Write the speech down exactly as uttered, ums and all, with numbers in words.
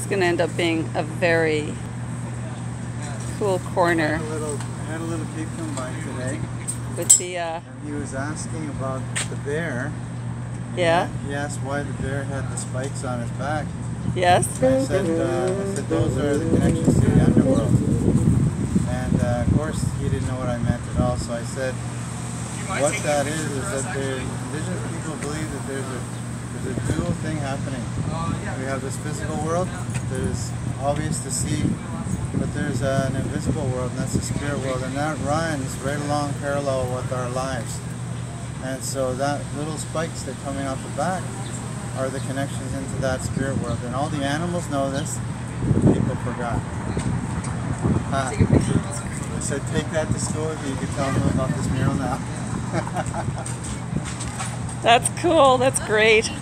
going to end up being a very cool corner. I had a little, I had a little kid come by today. With the, uh... And he was asking about the bear. Yeah? He asked why the bear had the spikes on his back. Yes? And I said, uh, I said those are the connections to the underworld. And uh, of course he didn't know what I meant at all, so I said, what that is, is that the indigenous people believe that there's a there's a dual thing happening. We have this physical world that is obvious to see, but there's an invisible world, and that's the spirit world, and that runs right along parallel with our lives. And so that little spikes that are coming off the back are the connections into that spirit world. And all the animals know this, but people forgot. Uh, I said, take that to school if you could tell them about this mural now. That's cool. That's great.